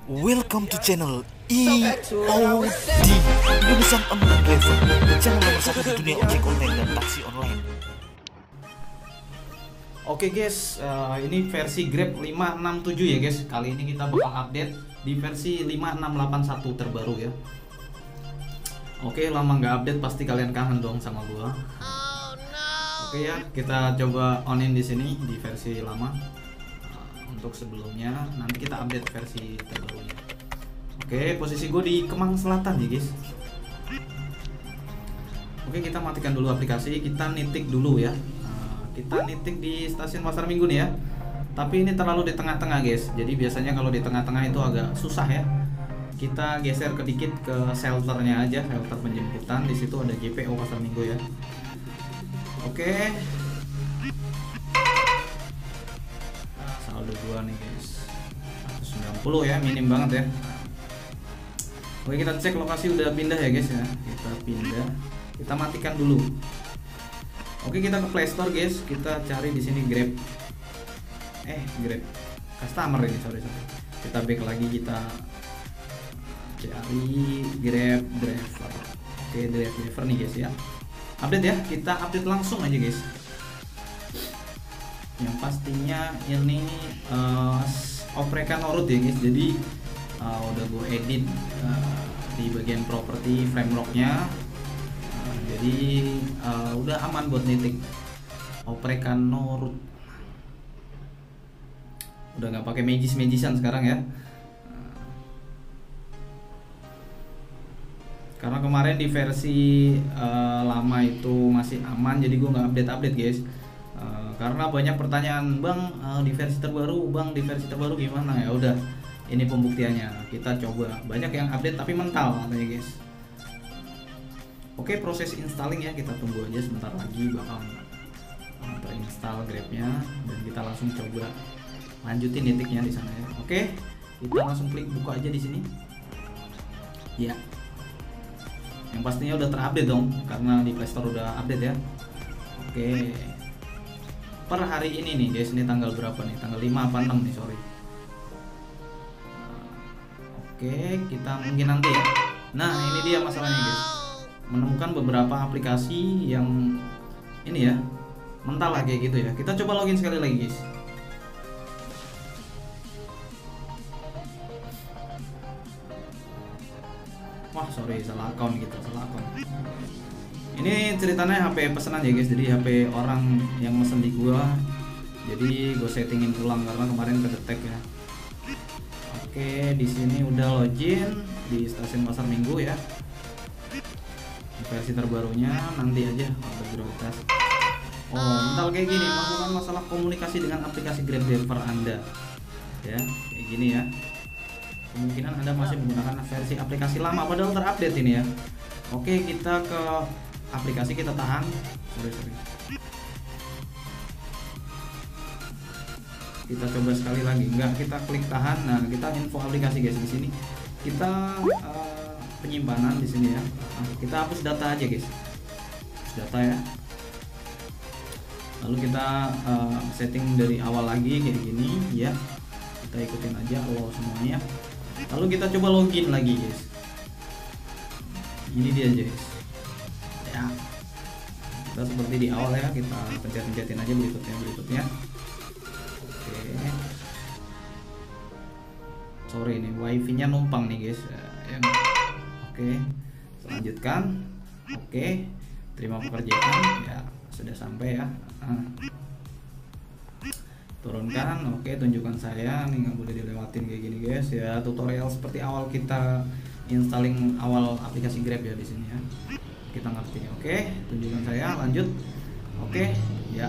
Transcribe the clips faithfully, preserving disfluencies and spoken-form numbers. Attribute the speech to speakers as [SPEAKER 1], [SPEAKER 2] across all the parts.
[SPEAKER 1] Welcome to channel I O D Indonesian Online Driver, channel nomor satu di dunia ojek online dan taksi online.
[SPEAKER 2] Oke guys, uh, ini versi Grab lima enam tujuh ya guys. Kali ini kita bakal update di versi lima enam delapan satu terbaru ya. Oke, lama nggak update pasti kalian kangen dong sama gua. Oke ya, kita coba onin di sini di versi lama. Uh, untuk sebelumnya, nanti kita update versi terbarunya. Oke, posisi gue di Kemang Selatan ya guys. Oke, kita matikan dulu aplikasi, kita nitik dulu ya. Kita nitik di stasiun Pasar Minggu nih ya. Tapi ini terlalu di tengah-tengah guys. Jadi biasanya kalau di tengah-tengah itu agak susah ya. Kita geser ke dikit ke shelternya aja, shelter penjemputan. Di situ ada J P O Pasar Minggu ya. Oke. Saldo dua nih guys. seratus sembilan puluh ya, minim banget ya. Oke, kita cek lokasi udah pindah ya guys ya. Kita pindah. Kita matikan dulu. Oke, kita ke Play Store guys, kita cari di sini Grab. Eh, Grab customer ini, sorry sorry. Kita back lagi, kita cari Grab driver. Oke, Grab driver nih guys ya. Update ya, kita update langsung aja guys. Yang pastinya ini uh, oprekan Norut ya guys. Jadi uh, udah gue edit uh, di bagian properti frame locknya. Jadi uh, udah aman buat nitik oprekan Norut. Udah nggak pakai magis-magisan sekarang ya. Karena kemarin di versi uh, lama itu masih aman, jadi gue nggak update-update guys. Uh, karena banyak pertanyaan, bang uh, di versi terbaru, bang di versi terbaru gimana ya? Udah, ini pembuktiannya. Kita coba. Banyak yang update tapi mental katanya guys. Oke, proses installing ya, kita tunggu aja sebentar lagi bakal terinstall Grabnya dan kita langsung coba lanjutin nitiknya di sana ya. Oke, kita langsung klik buka aja di sini. Ya, yang pastinya udah terupdate dong karena di Play Store udah update ya. Oke, per hari ini nih guys, ini tanggal berapa nih? Tanggal lima apa enam nih, sorry. Oke, kita mungkin nanti ya. Nah, ini dia masalahnya guys. Menemukan beberapa aplikasi yang ini ya mental lah kayak gitu ya. Kita coba login sekali lagi guys. Wah sorry, salah account gitu, salah account. Ini ceritanya H P pesanan ya guys. Jadi H P orang yang mesen di gua. Jadi gue settingin ulang karena kemarin kedetek ya. Oke, di sini udah login di stasiun Pasar Minggu ya. Versi terbarunya nanti aja untuk prioritas. Oh, mental kayak gini, melakukan masalah komunikasi dengan aplikasi Grab driver Anda. Ya, kayak gini ya. Kemungkinan Anda masih menggunakan versi aplikasi lama padahal terupdate ini ya. Oke, kita ke aplikasi, kita tahan. Sorry, sorry. Kita coba sekali lagi. Enggak, kita klik tahan. Nah, kita info aplikasi guys di sini. Kita uh, penyimpanan di sini ya. Nah, kita hapus data aja guys. Hapus data ya. Lalu kita uh, setting dari awal lagi kayak gini ya. Kita ikutin aja allow semuanya. Lalu kita coba login lagi guys. Ini dia guys. Ya. Kita seperti di awal ya, kita pencet-pencetin aja berikutnya berikutnya. Oke. Sorry nih, wifi-nya numpang nih guys. Ya. Oke, selanjutkan. Oke, terima pekerjaan ya, sudah sampai ya. Nah, turunkan. Oke, tunjukkan saya. Nih nggak boleh dilewatin kayak gini guys ya. Tutorial seperti awal kita installing awal aplikasi Grab ya di sini ya. Kita ngerti. Oke, tunjukkan saya. Lanjut. Oke, ya.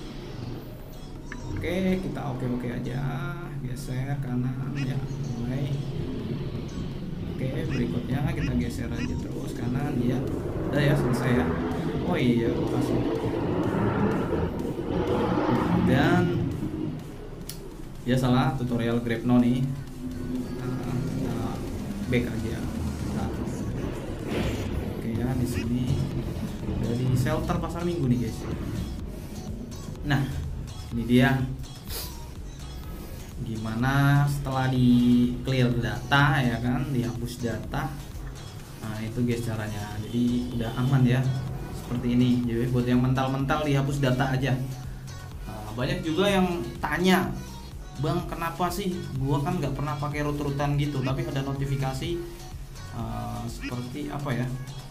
[SPEAKER 2] Oke, kita oke oke aja. Geser kanan ya. Mulai. Oke, berikutnya kita geser aja terus kanan ya. Udah ya, selesai ya. Oh iya, kasih. Dan ya salah tutorial GrabNow nih. Nah, kita back aja. Nah. Oke ya, di sini dari shelter Pasar Minggu nih guys. Nah, ini dia Dimana setelah di clear data ya kan, dihapus data. Nah itu guys caranya, jadi udah aman ya seperti ini. Jadi buat yang mental-mental dihapus data aja. Nah, banyak juga yang tanya, bang kenapa sih gua kan nggak pernah pakai root-rootan gitu tapi ada notifikasi uh, seperti apa ya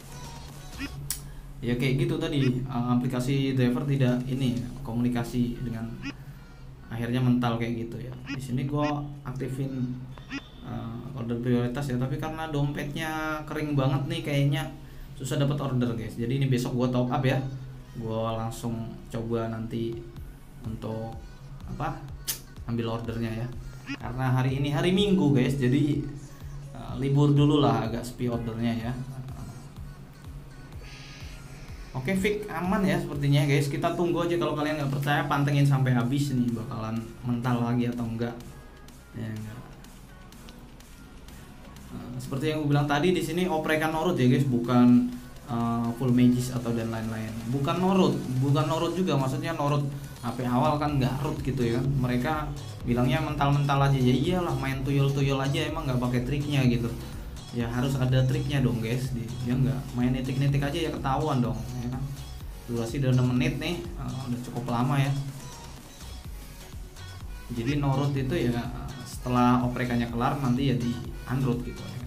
[SPEAKER 2] ya kayak gitu tadi, uh, aplikasi driver tidak ini komunikasi dengan, akhirnya mental kayak gitu ya. Di sini gua aktifin uh, order prioritas ya, tapi karena dompetnya kering banget nih kayaknya susah dapat order guys. Jadi ini besok gua top up ya, gua langsung coba nanti untuk apa ambil ordernya ya, karena hari ini hari Minggu guys, jadi uh, libur dulu lah, agak sepi ordernya ya. Oke, fix aman ya sepertinya guys. Kita tunggu aja, kalau kalian nggak percaya pantengin sampai habis nih bakalan mental lagi atau enggak ya. Enggak. Uh, seperti yang gue bilang tadi, di sini oprekan norut ya guys, bukan uh, full magis atau dan lain-lain. Bukan norut, bukan norut juga, maksudnya norut H P awal kan nggak root gitu ya. Mereka bilangnya mental-mental aja, ya iyalah main tuyul-tuyul aja, emang nggak pakai triknya gitu. Ya harus ada triknya dong guys, dia nggak main nitik-nitik aja ya ketahuan dong ya kan. Durasi udah enam menit nih, uh, udah cukup lama ya. Jadi no root itu ya setelah oprekannya kelar nanti ya di unroot gitu ya.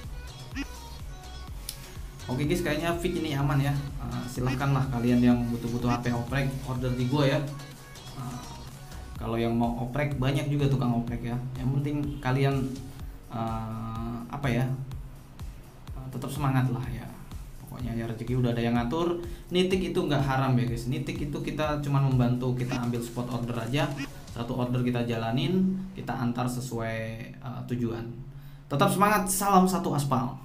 [SPEAKER 2] Oke guys, kayaknya fix ini aman ya. Uh, silahkan lah kalian yang butuh-butuh H P oprek order di gua ya. Uh, kalau yang mau oprek banyak juga tukang oprek ya. Yang penting kalian uh, apa ya? Uh, tetap semangat lah ya. Pokoknya ya rezeki udah ada yang ngatur. Nitik itu nggak haram ya guys. Nitik itu kita cuma membantu kita ambil spot order aja. Satu order kita jalanin, kita antar sesuai uh, tujuan. Tetap semangat, salam satu aspal.